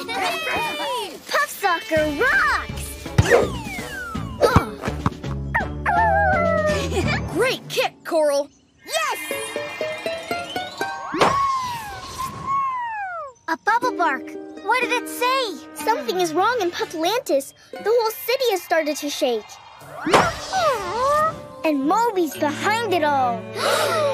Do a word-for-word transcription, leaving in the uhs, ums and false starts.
Puff soccer rocks! Great kick, Coral. Yes! A bubble bark. What did it say? Something is wrong in Puplantis. The whole city has started to shake. And Moby's behind it all.